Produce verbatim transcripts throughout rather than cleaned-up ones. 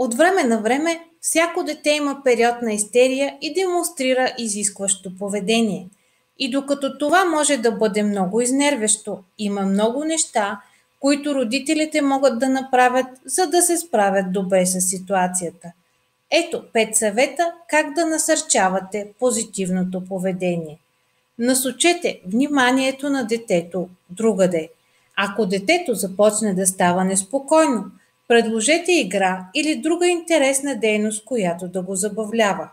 От време на време всяко дете има период на истерия и демонстрира изискващо поведение. И докато това може да бъде много изнервящо, има много неща, които родителите могат да направят, за да се справят добре с ситуацията. Ето пет съвета как да насърчавате позитивното поведение. Насочете вниманието на детето другаде. Ако детето започне да става неспокойно, предложете игра или друга интересна дейност, която да го забавлява.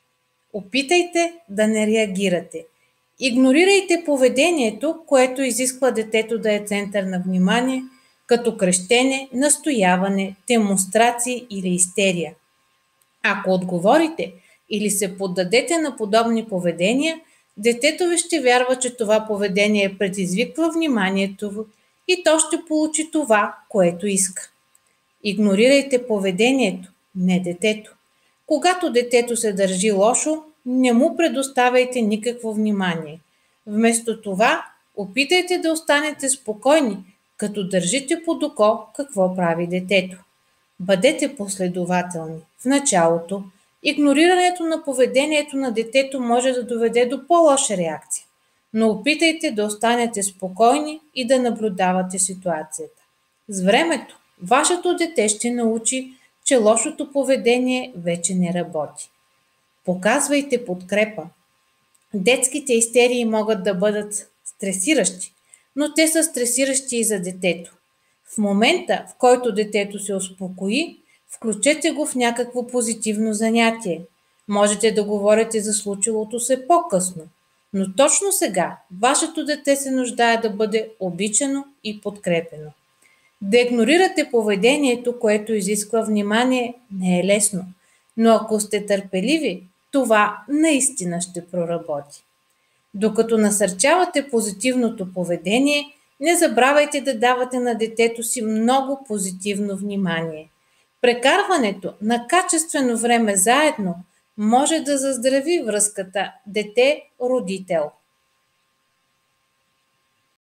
Опитайте да не реагирате. Игнорирайте поведението, което изисква детето да е център на внимание, като крещене, настояване, демонстрации или истерия. Ако отговорите или се поддадете на подобни поведения, детето ви ще вярва, че това поведение предизвиква вниманието ви и то ще получи това, което иска. Игнорирайте поведението, не детето. Когато детето се държи лошо, не му предоставяйте никакво внимание. Вместо това, опитайте да останете спокойни, като държите под око какво прави детето. Бъдете последователни. В началото, игнорирането на поведението на детето може да доведе до по-лоша реакция, но опитайте да останете спокойни и да наблюдавате ситуацията. С времето, вашето дете ще научи, че лошото поведение вече не работи. Показвайте подкрепа. Детските истерии могат да бъдат стресиращи, но те са стресиращи и за детето. В момента, в който детето се успокои, включете го в някакво позитивно занятие. Можете да говорите за случилото се по-късно, но точно сега вашето дете се нуждае да бъде обичано и подкрепено. Да игнорирате поведението, което изисква внимание, не е лесно, но ако сте търпеливи, това наистина ще проработи. Докато насърчавате позитивното поведение, не забравяйте да давате на детето си много позитивно внимание. Прекарването на качествено време заедно може да заздрави връзката дете-родител.